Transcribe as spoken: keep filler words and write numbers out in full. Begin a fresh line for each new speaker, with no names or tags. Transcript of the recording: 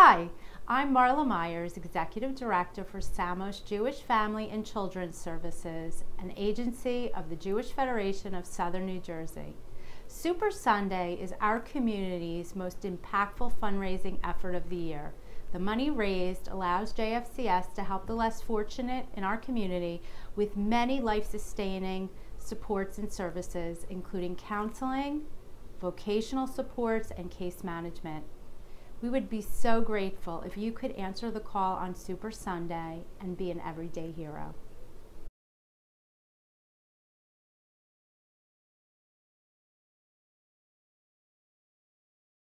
Hi, I'm Marla Meyers, Executive Director for Samost Jewish Family and Children's Services, an agency of the Jewish Federation of Southern New Jersey. Super Sunday is our community's most impactful fundraising effort of the year. The money raised allows J F C S to help the less fortunate in our community with many life-sustaining supports and services, including counseling, vocational supports, and case management. We would be so grateful if you could answer the call on Super Sunday and be an everyday hero.